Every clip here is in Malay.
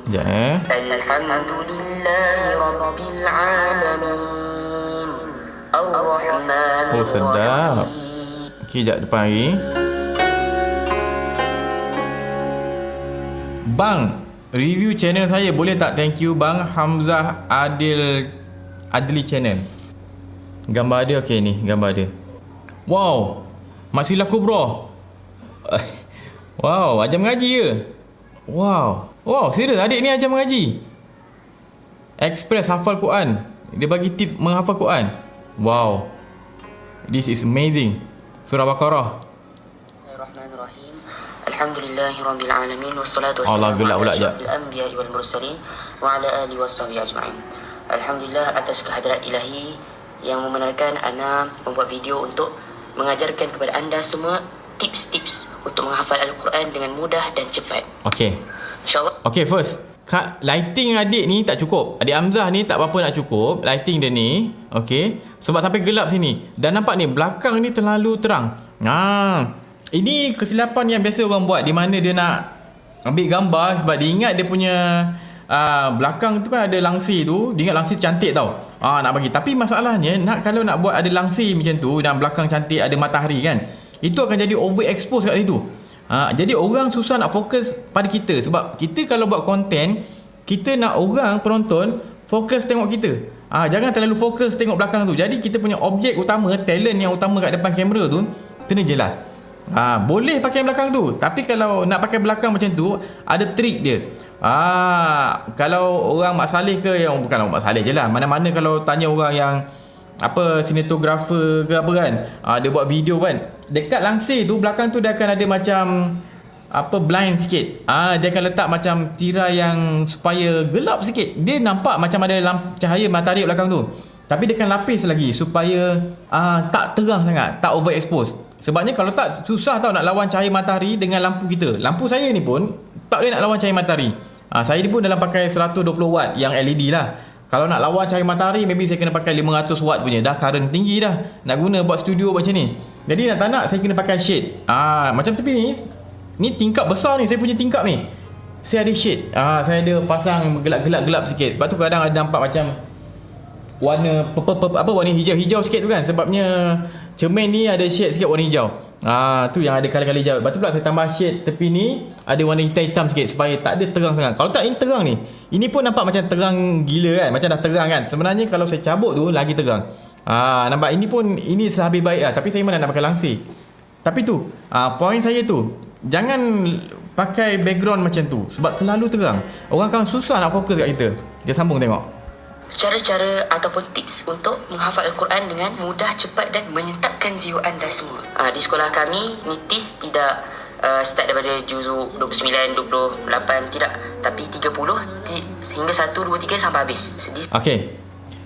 Sekejap Alhamdulillahirabbilalamin. Ar-Rahmanir Oh sedap. Okey, sekejap depan lagi. Bang, review channel saya boleh tak? Thank you bang. Hamzah Adli channel. Gambar dia okey ni, gambar dia. Wow, Maksilah Kubra. Wow, ajar mengaji ke? Wow. Wow, serius adik ni ajar mengaji. Express hafal Quran. Dia bagi tips menghafal Quran. Wow. This is amazing. Surah Baqarah. Bismillahirrahmanirrahim. Alhamdulillahirabbil alamin wassalatu Allah wassalamu gelak ala pula jap. asyrafil anbiya'i wal mursalin wa ala alihi washabihi ajma'in. Alhamdulillah atas kehadirat ilahi yang membenarkan ana membuat video untuk mengajarkan kepada anda semua tips-tips untuk menghafal Al-Quran dengan mudah dan cepat. Okey. InsyaAllah. Okey, first, lighting adik ni tak cukup. Adik Hamzah ni tak berapa nak cukup lighting dia ni. Okey. Sebab sampai gelap sini. Dan nampak ni belakang ni terlalu terang. Ini kesilapan yang biasa orang buat, di mana dia nak ambil gambar sebab dia ingat dia punya belakang tu kan ada langsir tu. Dia ingat langsir cantik tau. Nak bagi. Tapi masalahnya kalau nak buat ada langsir macam tu dan belakang cantik ada matahari kan, itu akan jadi overexpose kat situ. Jadi orang susah nak fokus pada kita. Sebab kita kalau buat konten, kita nak orang penonton fokus tengok kita. Jangan terlalu fokus tengok belakang tu. Jadi kita punya objek utama, talent yang utama kat depan kamera tu kena jelas. Boleh pakai belakang tu, tapi kalau nak pakai belakang macam tu, ada trik dia. Kalau orang Mak Saleh ke, yang bukan orang Mak Saleh je lah, mana-mana kalau tanya orang yang sinematografer ke apa kan, dia buat video kan, dekat langsir tu belakang tu dia akan ada macam blind sikit. Dia akan letak macam tirai yang supaya gelap sikit. Dia nampak macam ada cahaya matahari belakang tu, tapi dia akan lapis lagi supaya tak terang sangat, tak overexpose. Sebabnya kalau tak, susah tau nak lawan cahaya matahari dengan lampu kita. Lampu saya ni pun tak boleh nak lawan cahaya matahari. Saya ni pun dalam pakai 120 watt yang LED lah. Kalau nak lawan cahaya matahari, maybe saya kena pakai 500 watt punya. Dah current tinggi dah nak guna buat studio macam ni. Jadi nak tak nak, saya kena pakai shade. Macam tepi ni tingkap besar ni, saya punya tingkap ni, saya ada shade. Saya ada pasang gelap-gelap sikit. Sebab tu kadang ada nampak macam warna warna hijau-hijau sikit tu kan. Sebabnya cermin ni ada shade sikit warna hijau. Tu yang ada kali-kali hijau. Lepas tu pula saya tambah shade tepi ni ada warna hitam-hitam sikit supaya tak ada terang sangat. Kalau tak, ini terang ni. Ini pun nampak macam terang gila kan, macam dah terang kan. Sebenarnya kalau saya cabut tu lagi terang. Nampak, ini pun sehabis baik lah. Tapi saya mana nak pakai langsir. Tapi tu point saya tu, jangan pakai background macam tu sebab terlalu terang. Orang akan susah nak fokus kat kita. Dia sambung tengok. Cara-cara ataupun tips untuk menghafal Al-Quran dengan mudah, cepat dan menyentapkan jiwa anda semua. Di sekolah kami, nitis tidak start daripada juzuk 29, 28, tidak. Tapi 30 hingga 1, 2, 3 sampai habis. Okey.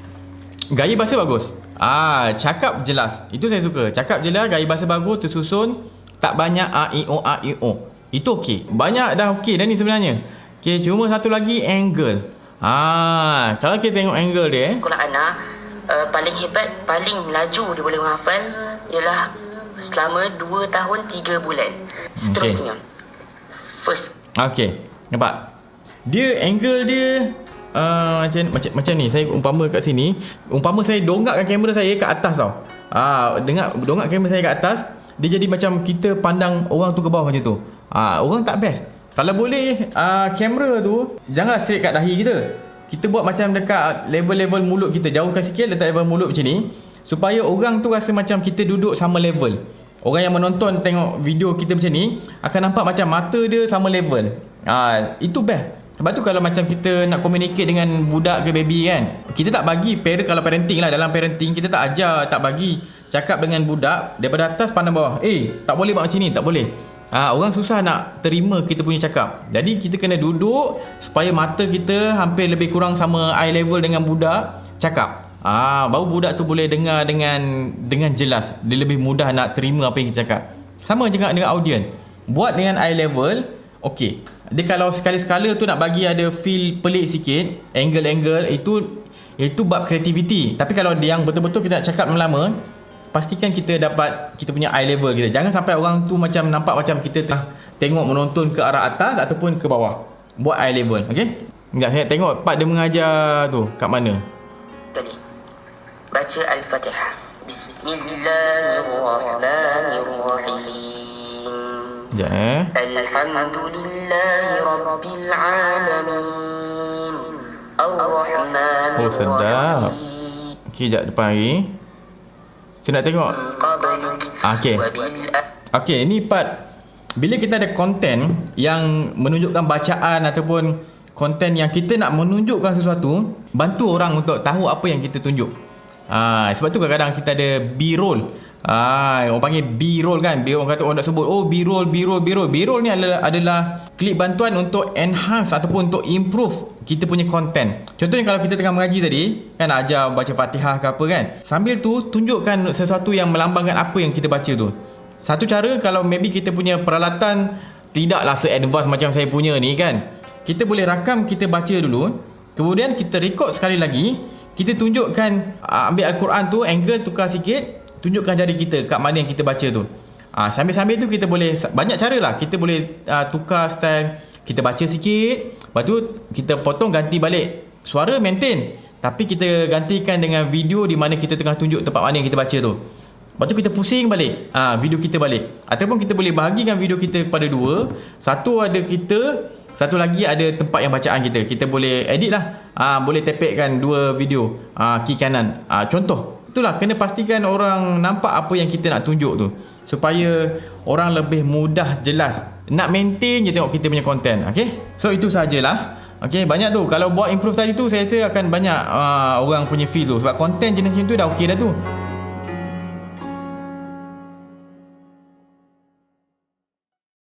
Gaya bahasa bagus. Cakap jelas. Itu saya suka. Cakap jelas, gaya bahasa bagus, tersusun, tak banyak a i o. Itu okey. Banyak dah okey dah ni sebenarnya. Okey, cuma satu lagi, angle. Kalau kita tengok angle dia, sekolah anak paling hebat, paling laju dia boleh menghafal ialah selama 2 tahun 3 bulan. Seterusnya first. Okey, nampak? Dia angle dia macam ni. Saya umpama kat sini, umpama saya dongakkan kamera saya ke atas tau. Dongak kamera saya ke atas, dia jadi macam kita pandang orang tu ke bawah macam tu. Orang tak best. Kalau boleh kamera tu janganlah straight kat dahi kita. Kita buat macam dekat level-level mulut kita. Jauhkan sikit, letak level mulut macam ni, supaya orang tu rasa macam kita duduk sama level. Orang yang menonton tengok video kita macam ni akan nampak macam mata dia sama level. Itu best. Sebab tu kalau macam kita nak communicate dengan budak ke baby kan, kita tak bagi kalau parenting lah, dalam parenting kita tak ajar, tak bagi cakap dengan budak daripada atas pandang bawah. Tak boleh buat macam ni, tak boleh. Orang susah nak terima kita punya cakap. Jadi kita kena duduk supaya mata kita hampir lebih kurang sama eye level dengan budak cakap. Baru budak tu boleh dengar dengan jelas. Dia lebih mudah nak terima apa yang kita cakap. Sama juga dengan audience. Buat dengan eye level, okey. Dia kalau sekali-sekala tu nak bagi ada feel pelik sikit, angle-angle, itu bab kreativiti. Tapi kalau yang betul-betul kita nak cakap lama, pastikan kita dapat kita punya eye level kita. Jangan sampai orang tu macam nampak macam kita tengok menonton ke arah atas ataupun ke bawah. buat eye level. Okey? Sekejap saya tengok part dia mengajar tu kat mana. Tadi baca Al-Fatihah. Bismillahirrahmanirrahim. Sekejap Alhamdulillahi Rabbil Alamin. Ar-Rahmanir Oh sedap. Okey, sekejap depan lagi. Saya nak tengok. Okey. Okey, ini part bila kita ada konten yang menunjukkan bacaan ataupun konten yang kita nak menunjukkan sesuatu, bantu orang untuk tahu apa yang kita tunjuk. Sebab tu kadang-kadang kita ada B-roll. Orang panggil B-roll kan. Orang kata, orang nak sebut, oh B-roll. B-roll ni adalah klip bantuan untuk enhance ataupun untuk improve kita punya konten. Contohnya kalau kita tengah mengaji tadi, kan ajar baca Fatihah ke apa kan, sambil tu tunjukkan sesuatu yang melambangkan apa yang kita baca tu. Satu cara, kalau maybe kita punya peralatan tidaklah se-advance macam saya punya ni kan, kita boleh rakam, kita baca dulu, kemudian kita record sekali lagi, kita tunjukkan, ambil Al-Quran tu, angle tukar sikit, tunjukkan jari kita kat mana yang kita baca tu. Sambil-sambil tu kita boleh, banyak cara lah, kita boleh tukar style, kita baca sikit, lepas tu kita potong ganti balik, suara maintain, tapi kita gantikan dengan video di mana kita tengah tunjuk tempat mana yang kita baca tu. Lepas tu kita pusing balik video kita balik. Ataupun kita boleh bahagikan video kita kepada dua. Satu ada kita, satu lagi ada tempat yang bacaan kita. Kita boleh edit lah. Boleh tepekkan dua video kiri kanan. Contoh. Itulah, kena pastikan orang nampak apa yang kita nak tunjuk tu, supaya orang lebih mudah jelas nak maintain je tengok kita punya konten. Okay, so itu sajalah. Okay, banyak tu. Kalau buat improve tadi tu, saya rasa akan banyak orang punya feel tu. Sebab konten jenis macam tu dah okey dah tu.